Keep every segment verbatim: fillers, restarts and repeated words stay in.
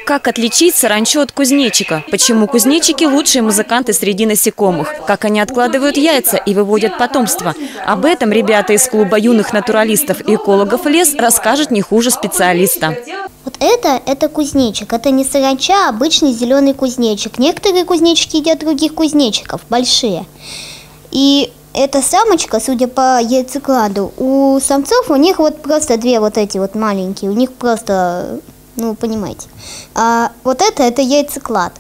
Как отличить саранчу от кузнечика? Почему кузнечики – лучшие музыканты среди насекомых? Как они откладывают яйца и выводят потомство? Об этом ребята из клуба юных натуралистов и экологов «Лес» расскажут не хуже специалиста. Вот это, это кузнечик. Это не саранча, а обычный зеленый кузнечик. Некоторые кузнечики едят других кузнечиков, большие. И эта самочка, судя по яйцекладу, у самцов у них вот просто две вот эти вот маленькие. У них просто, ну, понимаете. А вот это, это яйцеклад.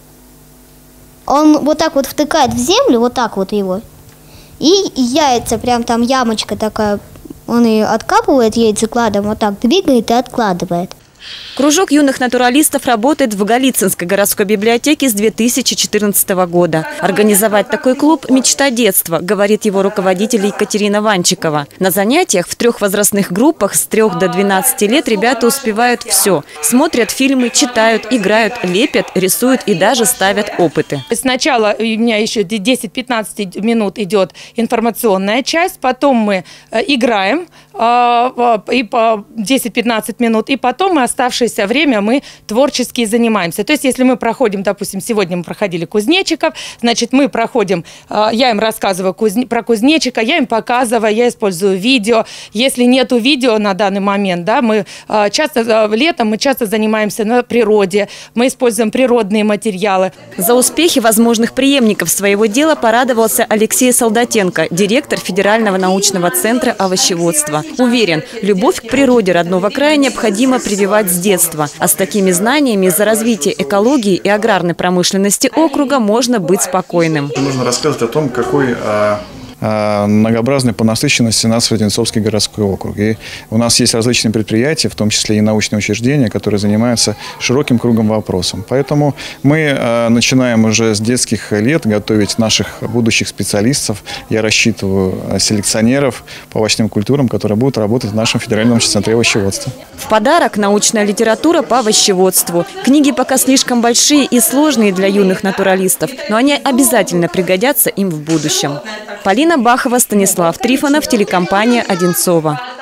Он вот так вот втыкает в землю, вот так вот его. И яйца, прям там ямочка такая, он ее откапывает яйцекладом, вот так двигает и откладывает. Кружок юных натуралистов работает в Голицынской городской библиотеке с две тысячи четырнадцатого года. Организовать такой клуб – мечта детства, говорит его руководитель Екатерина Ванчикова. На занятиях в трех возрастных группах с трёх до двенадцати лет ребята успевают все. Смотрят фильмы, читают, играют, лепят, рисуют и даже ставят опыты. Сначала у меня еще десять-пятнадцать минут идет информационная часть, потом мы играем и по десять-пятнадцать минут, и потом мы оставшееся время мы творчески занимаемся. То есть, если мы проходим, допустим, сегодня мы проходили кузнечиков, значит, мы проходим, я им рассказываю кузне, про кузнечика, я им показываю, я использую видео. Если нету видео на данный момент, да, мы часто, летом мы часто занимаемся на природе, мы используем природные материалы. За успехи возможных преемников своего дела порадовался Алексей Солдатенко, директор Федерального научного центра овощеводства. Уверен, любовь к природе родного края необходимо прививать с детства. А с такими знаниями за развитие экологии и аграрной промышленности округа можно быть спокойным. Нужно рассказывать о том, какой многообразный по насыщенности у нас Одинцовский городской округ. И у нас есть различные предприятия, в том числе и научные учреждения, которые занимаются широким кругом вопросов. Поэтому мы начинаем уже с детских лет готовить наших будущих специалистов. Я рассчитываю селекционеров по овощным культурам, которые будут работать в нашем федеральном центре овощеводства. В подарок научная литература по овощеводству. Книги пока слишком большие и сложные для юных натуралистов, но они обязательно пригодятся им в будущем. Полина Бахова, Станислав Трифонов, телекомпания «Одинцово».